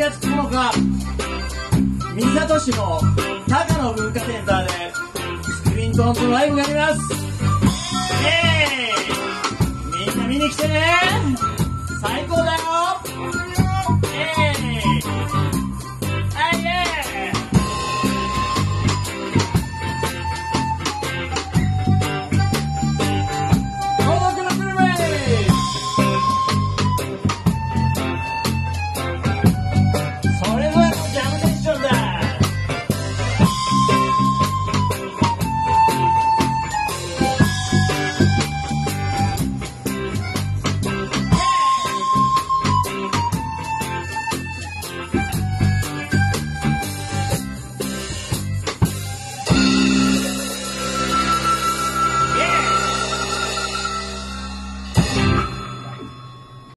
月9日、三郷市の鷹野文化センターでスクリーントーンズのライブがあります。みんな見に来てね。最高だよ。